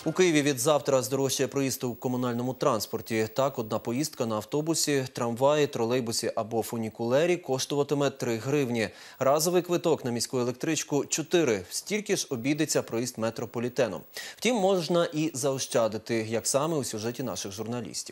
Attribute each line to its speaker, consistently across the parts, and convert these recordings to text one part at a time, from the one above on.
Speaker 1: У Києві від завтра здорожчає проїзд у комунальному транспорті. Так, одна поїздка на автобусі, трамваї, тролейбусі або фунікулері коштуватиме 3 гривні. Разовий квиток на міську електричку – 4. Стільки ж обійдеться проїзд метрополітену. Втім, можна і заощадити, як саме у сюжеті наших журналістів.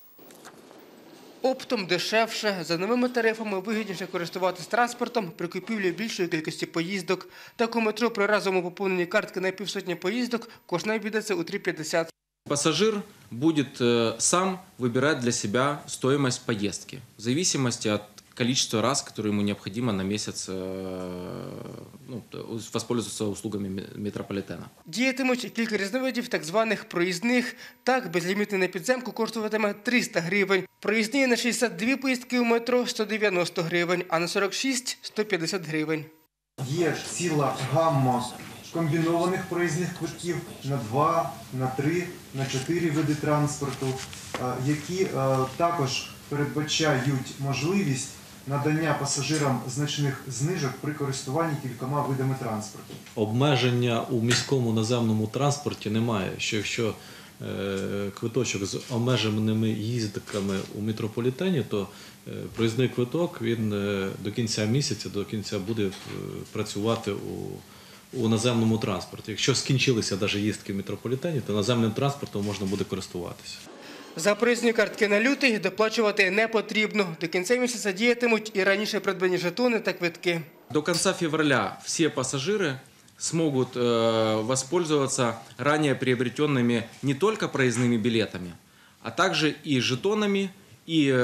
Speaker 2: Оптом дешевше, за новими тарифами вигідніше користуватися транспортом при купівлі більшої кількості поїздок. Так у метро при разовому поповненні картки на півсотні поїздок кожна обійдеться у 3,50.
Speaker 3: Пассажир будет сам выбирать для себя стоимость поездки в зависимости от количества раз, которые ему необходимо на месяц воспользоваться услугами метрополитена.
Speaker 2: Діятимуть кілька різновидів так званих проїзних. Так, безлімітний на підземку коштуватиме 300 гривень. Проїзні на 62 поїздки у метро – 190 гривень, а на 46 – 150 гривень.
Speaker 4: Є ціла гамма комбінованих проїзних квитків на 2, на 3, на 4 види транспорту, які також передбачають можливість надання пасажирам значних знижок при користуванні кількома видами транспорту.
Speaker 5: Обмеження у міському наземному транспорті немає, що якщо квиточок з обмеженими їздками у метрополітені, то проїзний квиток він до кінця місяця, до кінця буде працювати у наземному транспорті. Якщо скінчилися навіть їздки в метрополітені, то наземним транспортом можна буде користуватися.
Speaker 2: За проїзні картки на лютий доплачувати не потрібно. До кінця місяця діятимуть і раніше придбані жетони та квитки.
Speaker 3: До конца февраля все пассажиры смогут воспользоваться ранее приобретенными не только проездными билетами, а также и жетонами, и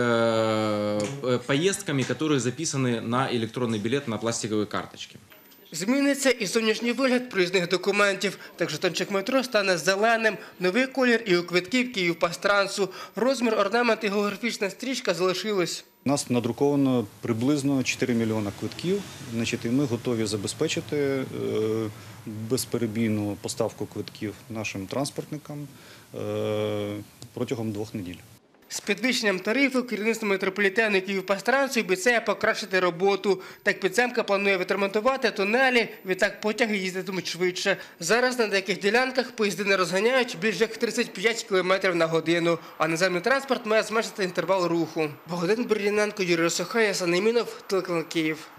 Speaker 3: поездками, которые записаны на электронный билет на пластиковой карточке.
Speaker 2: Зміниться і зовнішній вигляд проїзних документів. Так жетончик метро стане зеленим. Новий колір і у квитків Київпастрансу. Розмір, орнамент і географічна стрічка залишились.
Speaker 6: У нас надруковано приблизно 4 мільйона квитків. І ми готові забезпечити безперебійну поставку квитків нашим транспортникам протягом 2 неділь.
Speaker 2: З підвищенням тарифу керівництво метрополітену і Київпастрансу обіцяє покращити роботу. Так підземка планує відремонтувати тунелі, відтак потяги їздитимуть швидше. Зараз на деяких ділянках поїзди не розганяють більш як 35 км на годину, а наземний транспорт має зменшити інтервал руху. Богдан Берліненко, Юрій Росохай, Ясен Немінов, телеканал Київ.